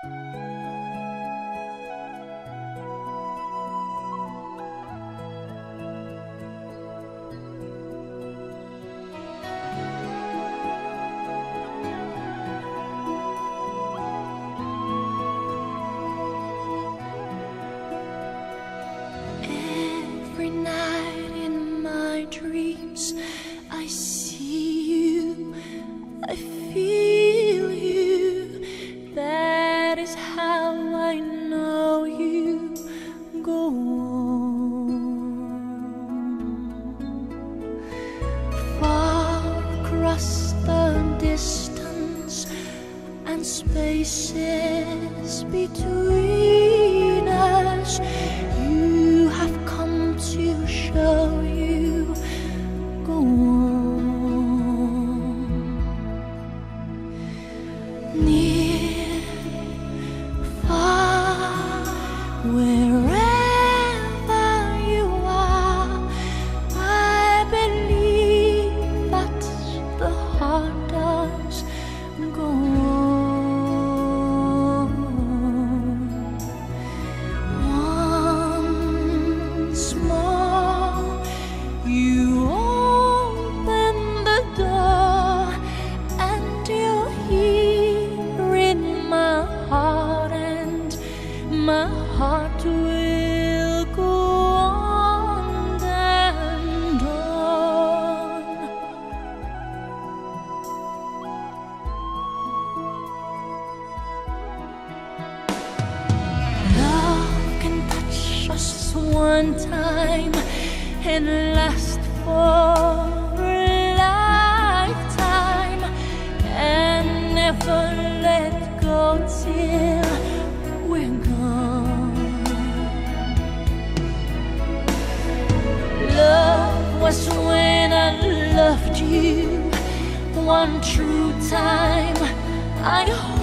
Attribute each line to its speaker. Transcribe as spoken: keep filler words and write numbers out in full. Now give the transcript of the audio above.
Speaker 1: Every night in my dreams I see you, I feel you. That is how I know you go on. Far across the distance and spaces between us, you have come to show you go on. Near, far, wherever you are, I believe that the heart does go on. Once more, you open the door, and you're here in my heart, and my heart will go on and on. Love can touch us one time and last for a lifetime, and never let go till we're gone. Love was when I loved you one true time. I